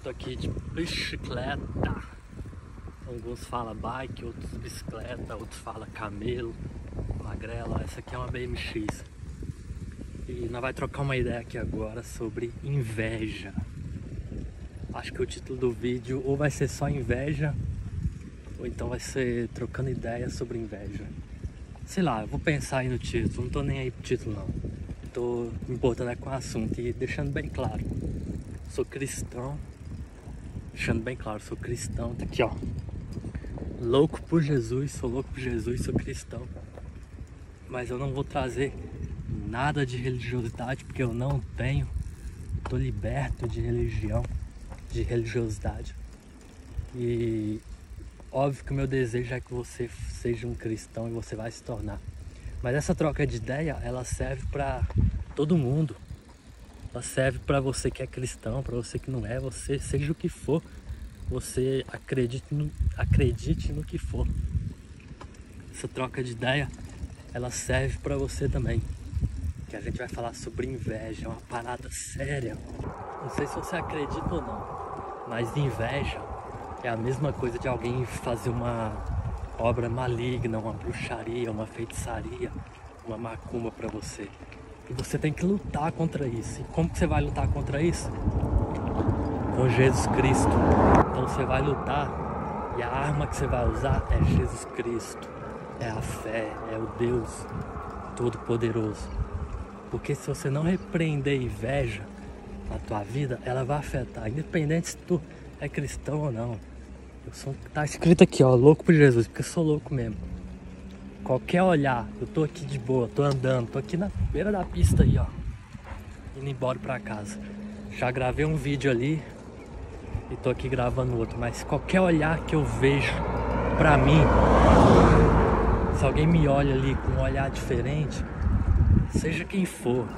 Tô aqui de bicicleta. Alguns falam bike, outros bicicleta, outros falam camelo, magrela. Essa aqui é uma BMX. E nós vamos trocar uma ideia aqui agora sobre inveja. Acho que o título do vídeo ou vai ser só inveja, ou então vai ser trocando ideias sobre inveja. Sei lá, eu vou pensar aí no título, não tô nem aí pro título não. Tô me importando com o assunto e deixando bem claro. Sou cristão, deixando bem claro, sou cristão, tá aqui ó. Louco por Jesus, sou louco por Jesus, sou cristão. Mas eu não vou trazer nada de religiosidade, porque eu não tenho. Tô liberto de religião, de religiosidade. E óbvio que o meu desejo é que você seja um cristão e você vai se tornar. Mas essa troca de ideia, ela serve para todo mundo. Ela serve para você que é cristão, para você que não é, você seja o que for. Você acredite no que for. Essa troca de ideia, ela serve para você também. Que a gente vai falar sobre inveja, é uma parada séria. Não sei se você acredita ou não, mas inveja é a mesma coisa de alguém fazer uma obra maligna, uma bruxaria, uma feitiçaria, uma macumba para você. E você tem que lutar contra isso. E como que você vai lutar contra isso? Com Jesus Cristo. Então você vai lutar e a arma que você vai usar é Jesus Cristo. É a fé, é o Deus Todo-Poderoso. Porque se você não repreender a inveja na tua vida, ela vai afetar, independente se tu é cristão ou não. Tá escrito aqui ó, louco por Jesus, porque eu sou louco mesmo. Qualquer olhar, eu tô aqui de boa, tô andando, tô aqui na beira da pista aí ó, indo embora pra casa. Já gravei um vídeo ali e tô aqui gravando outro, mas qualquer olhar que eu vejo pra mim, se alguém me olha ali com um olhar diferente, seja quem for,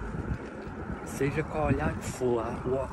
seja qual olhar que for,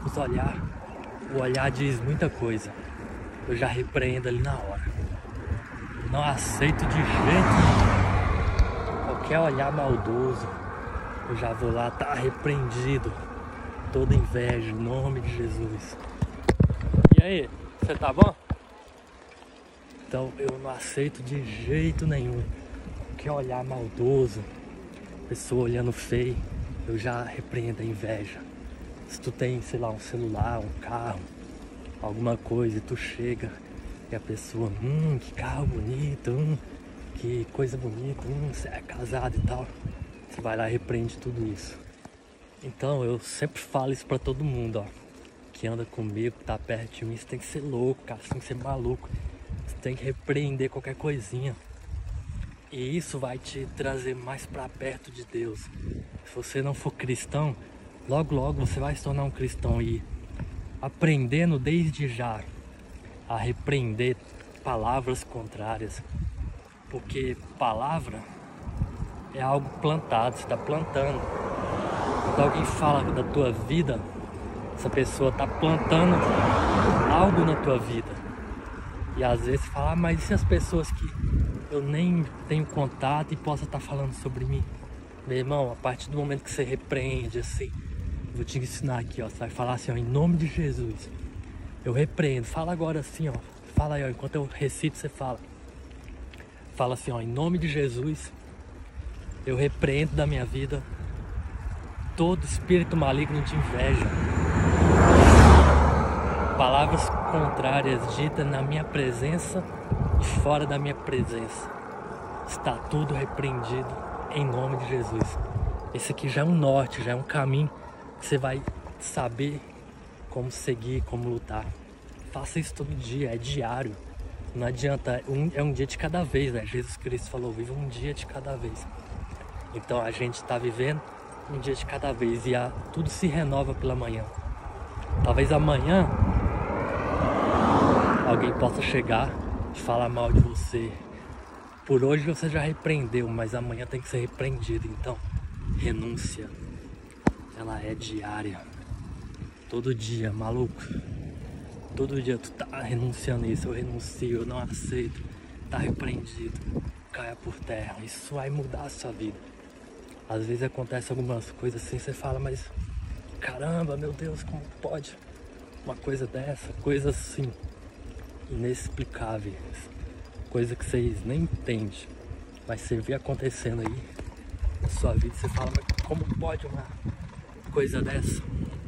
o olhar diz muita coisa. Eu já repreendo ali na hora. Não aceito de jeito nenhum. Qualquer olhar maldoso, eu já vou lá, tá repreendido. Toda inveja, em nome de Jesus. E aí, você tá bom? Então eu não aceito de jeito nenhum. Qualquer olhar maldoso, pessoa olhando feio, eu já repreendo a inveja. Se tu tem, sei lá, um celular, um carro, alguma coisa e tu chega e a pessoa, que carro bonito, que coisa bonita, você é casado e tal, você vai lá e repreende tudo isso. Então eu sempre falo isso pra todo mundo, ó, que anda comigo, que tá perto de mim, você tem que ser louco, cara, você tem que ser maluco, você tem que repreender qualquer coisinha. E isso vai te trazer mais pra perto de Deus. Se você não for cristão, logo logo você vai se tornar um cristão e aprendendo desde já a repreender palavras contrárias, porque palavra é algo plantado, você está plantando. Quando alguém fala da tua vida, essa pessoa está plantando algo na tua vida. E às vezes você fala, mas e se as pessoas que eu nem tenho contato e possam estar falando sobre mim? Meu irmão, a partir do momento que você repreende assim, vou te ensinar aqui, ó. Você vai falar assim, ó, em nome de Jesus. Eu repreendo. Fala agora assim, ó. Fala aí, ó. Enquanto eu recito, você fala. Fala assim, ó. Em nome de Jesus, eu repreendo da minha vida todo espírito maligno de inveja. Palavras contrárias ditas na minha presença e fora da minha presença. Está tudo repreendido em nome de Jesus. Esse aqui já é um norte, já é um caminho. Você vai saber como seguir, como lutar. Faça isso todo dia, é diário. Não adianta, é um dia de cada vez, né? Jesus Cristo falou, viva um dia de cada vez. Então a gente está vivendo um dia de cada vez e tudo se renova pela manhã. Talvez amanhã alguém possa chegar e falar mal de você. Por hoje você já repreendeu, mas amanhã tem que ser repreendido. Então, renúncia. Ela é diária. Todo dia, maluco. Todo dia tu tá renunciando isso. Eu renuncio, eu não aceito. Tá repreendido. Caia por terra. Isso vai mudar a sua vida. Às vezes acontece algumas coisas assim, você fala, mas caramba, meu Deus, como pode? uma coisa dessa, coisas assim, inexplicáveis, coisa que vocês nem entendem, mas você vê acontecendo aí na sua vida, você fala, mas como pode uma coisa dessa?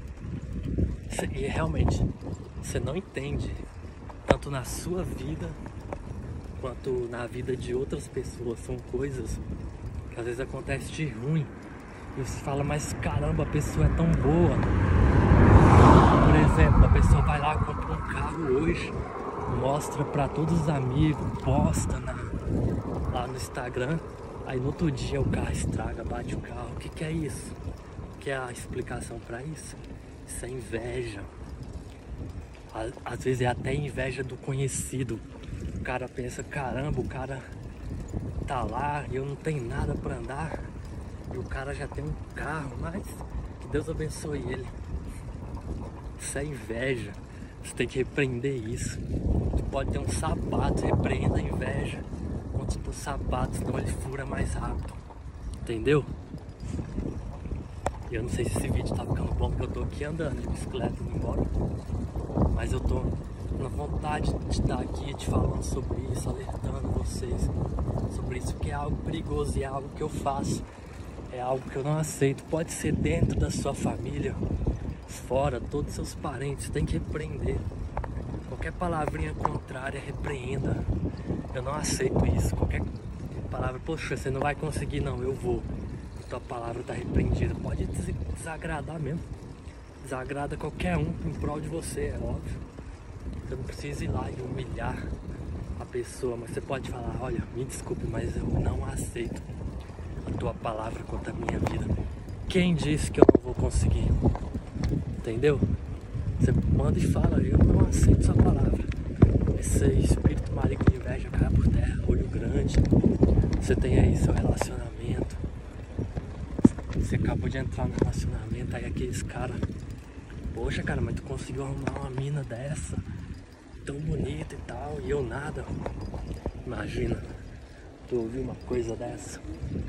E realmente, você não entende, tanto na sua vida, quanto na vida de outras pessoas. São coisas que às vezes acontecem de ruim, e você fala, mas caramba, a pessoa é tão boa. Por exemplo, a pessoa vai lá, compra um carro hoje, mostra pra todos os amigos, posta lá no Instagram, aí no outro dia o carro estraga, bate o carro. O que é isso? O que é a explicação pra isso? Isso é inveja. Às vezes é até inveja do conhecido. O cara pensa, caramba, o cara tá lá e eu não tenho nada pra andar, e o cara já tem um carro, mas que Deus abençoe ele. Isso é inveja. Você tem que repreender isso. Tu pode ter um sapato, repreenda a inveja contra o teu sapato, senão ele fura mais rápido. Entendeu? Eu não sei se esse vídeo tá ficando bom, porque eu tô aqui andando de bicicleta indo embora, mas eu tô na vontade de estar aqui te falando sobre isso, alertando vocês sobre isso, porque é algo perigoso e é algo que eu faço, é algo que eu não aceito. Pode ser dentro da sua família, fora, todos os seus parentes, tem que repreender. Qualquer palavrinha contrária, repreenda. Eu não aceito isso. Qualquer palavra, poxa, você não vai conseguir, não, eu vou. Tua palavra tá repreendida. Pode desagradar mesmo. Desagrada qualquer um em prol de você, é óbvio. Você não precisa ir lá e humilhar a pessoa, mas você pode falar, olha, me desculpe, mas eu não aceito a tua palavra contra a minha vida. Quem disse que eu não vou conseguir? Entendeu? Você manda e fala, eu não aceito essa palavra. Esse espírito maligno de inveja cai por terra, olho grande. Você tem aí seu relacionamento. Você acabou de entrar no relacionamento, aí aqueles caras, poxa cara, mas tu conseguiu arrumar uma mina dessa, tão bonita e tal, e eu nada. Imagina, tu ouviu uma coisa dessa?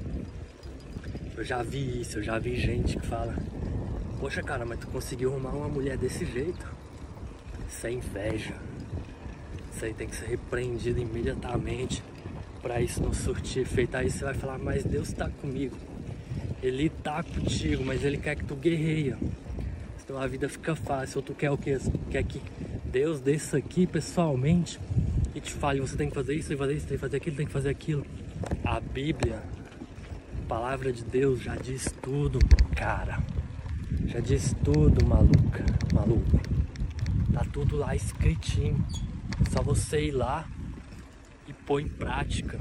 Eu já vi isso, eu já vi gente que fala, poxa cara, mas tu conseguiu arrumar uma mulher desse jeito. Isso é inveja. Isso aí tem que ser repreendido imediatamente, pra isso não surtir efeito. Aí você vai falar, mas Deus tá comigo. Ele tá contigo, mas ele quer que tu guerreia. Senão a vida fica fácil. Ou tu quer o quê? Quer que Deus desça aqui pessoalmente e te fale, você tem que fazer isso, tem que fazer isso, tem que fazer aquilo, tem que fazer aquilo. A Bíblia, a palavra de Deus já diz tudo, cara. Já diz tudo, maluco. Tá tudo lá escritinho. É só você ir lá e pôr em prática.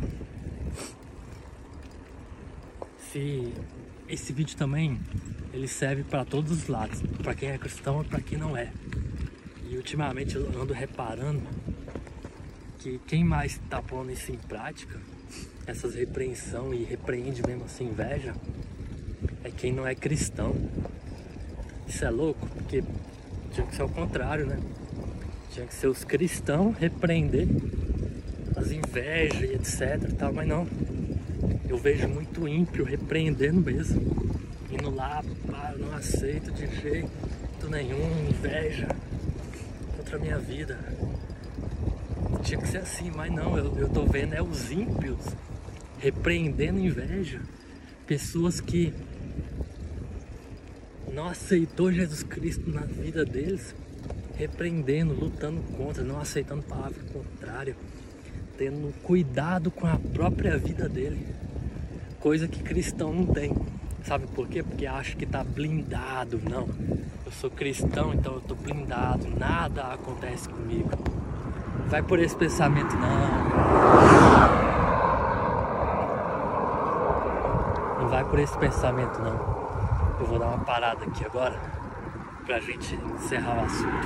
Esse vídeo também, ele serve para todos os lados, para quem é cristão e para quem não é. E ultimamente eu ando reparando que quem mais está pondo isso em prática, essas repreensão e repreende mesmo assim inveja, é quem não é cristão. Isso é louco, porque tinha que ser o contrário, né? Tinha que ser os cristãos repreender as invejas e etc e tal, mas não. Eu vejo muito ímpio repreendendo mesmo, indo lá, eu não aceito de jeito nenhum, inveja contra a minha vida. Tinha que ser assim, mas não, eu tô vendo os ímpios repreendendo inveja, pessoas que não aceitou Jesus Cristo na vida deles, repreendendo, lutando contra, não aceitando palavra contrária, tendo cuidado com a própria vida dele. Coisa que cristão não tem. Sabe por quê? Porque acha que tá blindado. Não, eu sou cristão, então eu tô blindado, nada acontece comigo. Vai por esse pensamento, não. Não vai por esse pensamento, não. Eu vou dar uma parada aqui agora pra gente encerrar o assunto.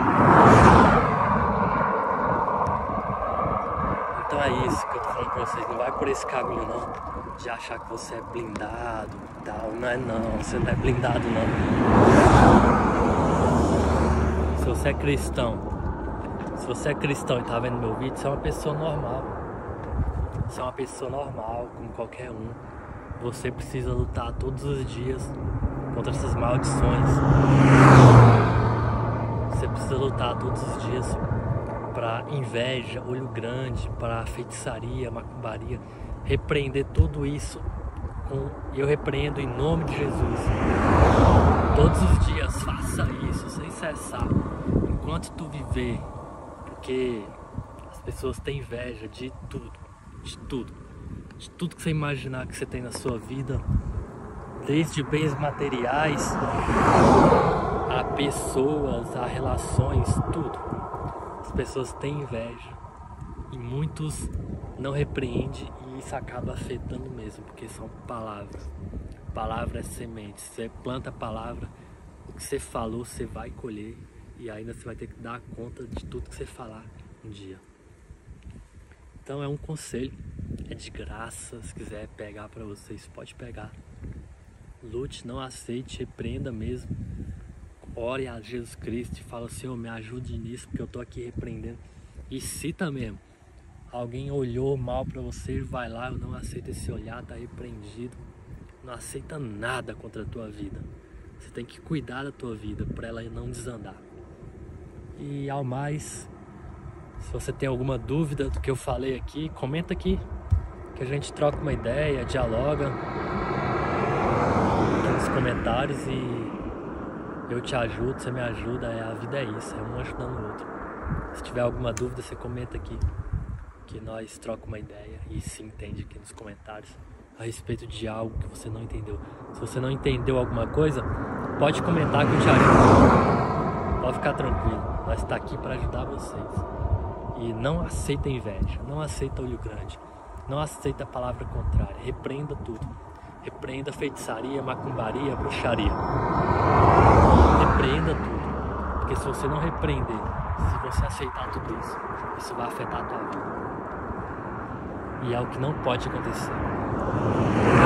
Então é isso que eu tô falando pra vocês, não vai por esse caminho não, de achar que você é blindado e tal. Não é não, você não é blindado não. Se você é cristão e tá vendo meu vídeo, você é uma pessoa normal. Você é uma pessoa normal, como qualquer um. Você precisa lutar todos os dias contra essas maldições. Você precisa lutar todos os dias para inveja, olho grande, para feitiçaria, macumbaria, repreender tudo isso. Eu repreendo em nome de Jesus. Todos os dias faça isso sem cessar, enquanto tu viver, porque as pessoas têm inveja de tudo, de tudo, de tudo que você imaginar que você tem na sua vida, desde bens materiais a pessoas, a relações, tudo. As pessoas têm inveja e muitos não repreendem, e isso acaba afetando mesmo, porque são palavras. Palavra é semente. Você planta a palavra, o que você falou você vai colher, e ainda você vai ter que dar conta de tudo que você falar um dia. Então é um conselho, é de graça. Se quiser pegar para vocês, pode pegar. Lute, não aceite, repreenda mesmo. Ore a Jesus Cristo e fala: Senhor, me ajude nisso, porque eu tô aqui repreendendo. E cita mesmo. Alguém olhou mal para você, vai lá, eu não aceito esse olhar, tá repreendido. Não aceita nada contra a tua vida. Você tem que cuidar da tua vida para ela não desandar. E ao mais, se você tem alguma dúvida do que eu falei aqui, comenta aqui, que a gente troca uma ideia, dialoga aqui nos comentários e eu te ajudo, você me ajuda. A vida é isso, é um ajudando o outro. Se tiver alguma dúvida, você comenta aqui, que nós trocamos uma ideia e se entende aqui nos comentários a respeito de algo que você não entendeu. Se você não entendeu alguma coisa, pode comentar que eu te ajudo. Pode ficar tranquilo, nós estamos aqui para ajudar vocês. E não aceita inveja, não aceita olho grande, não aceita a palavra contrária. Repreenda tudo. Repreenda feitiçaria, macumbaria, bruxaria. Repreenda tudo. Porque se você não repreender, se você aceitar tudo isso, isso vai afetar a tua vida. E é o que não pode acontecer.